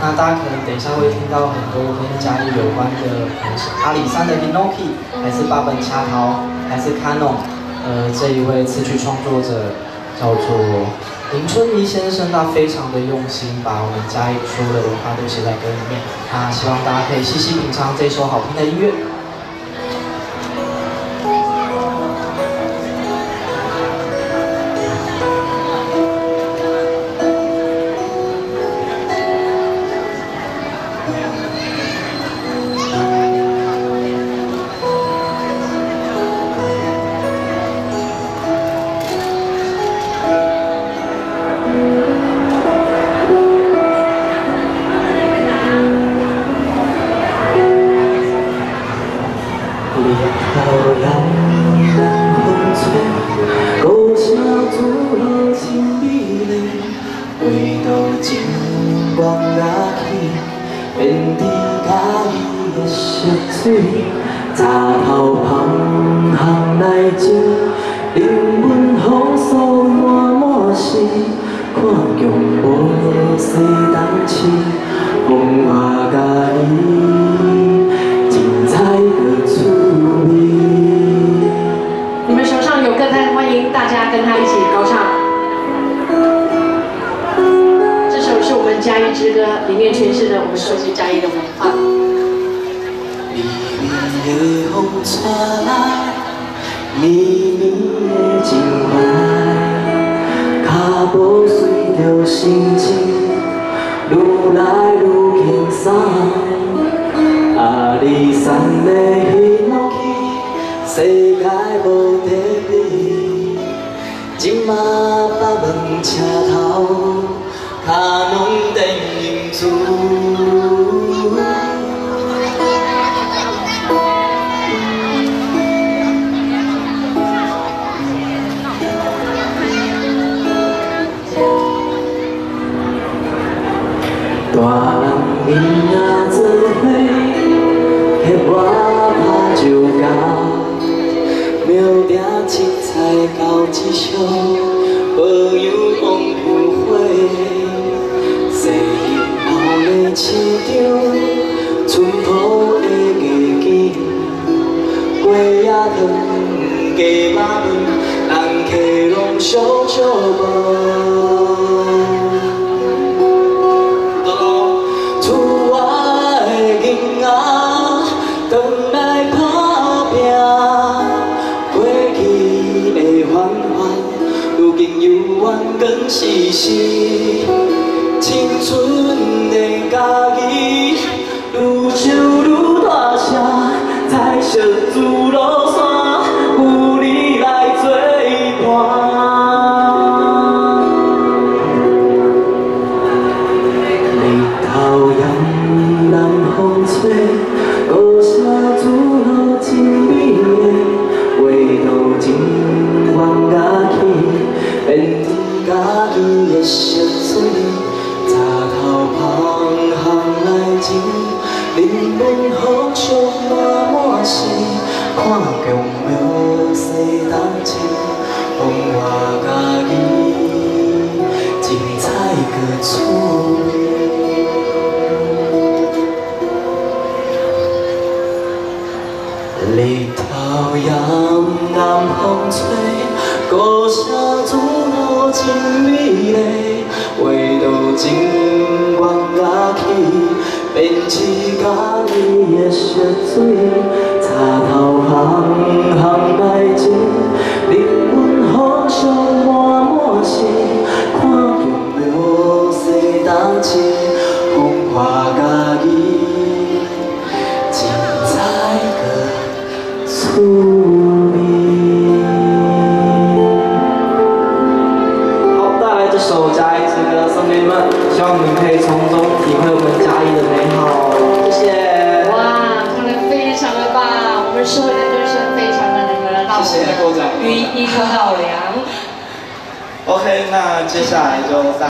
那大家可能等一下会听到很多跟嘉义有关的，可能是阿里山的 Hinoki， 还是八本恰桃，还是 Canon， 这一位词曲创作者叫做林春怡先生，他非常的用心，把我们嘉义所有的文化都写在歌里面。那希望大家可以细细品尝这首好听的音乐。 遍地嘉义的色水，茶头旁行来情，灵魂风霜满满心，看强无西东市，风华嘉义，精彩的出名。 你们手上有歌单，欢迎大家跟他一起高唱。 是我们嘉义之歌里面诠释的我们熟悉嘉义的文化。 微微的风吹来，绵绵的情怀，脚步随着心情愈来愈轻松。阿里山的Hinoki，世界无第二，今嘛八门车头。 卡农电影组，大人囡仔做伙，翕我拍酒家，庙埕凊彩交一宿，无样往有花。 市场淳朴的街景，鸡仔汤、鸡肉饭，人客拢笑笑无。厝外的囡仔回来打拼，过去的烦烦，如今犹原更时时。 青春的家己，愈唱愈大声，彩色自路线，有你来作伴。日头炎，南风吹，歌声自路真美丽，画图真愿家己，遍地家己的色水。 灵魂风霜满满心，看强庙西东市，风华嘉义，精彩搁出名。日头炎，南风吹，歌声自路真美丽，画图真愿家己。 遍地嘉义的色水，茶头行行来情，灵魂风霜满满心，看强庙西东市，风华嘉义，精彩搁出名。好，带来这首《嘉义之歌》送给你们，希望你们可以从中体会我们嘉义的美好。 哇，唱得非常的棒，我们社会的歌声非常的能让我们谢谢郭仔， 予以一颗好良。 OK， 那接下来就。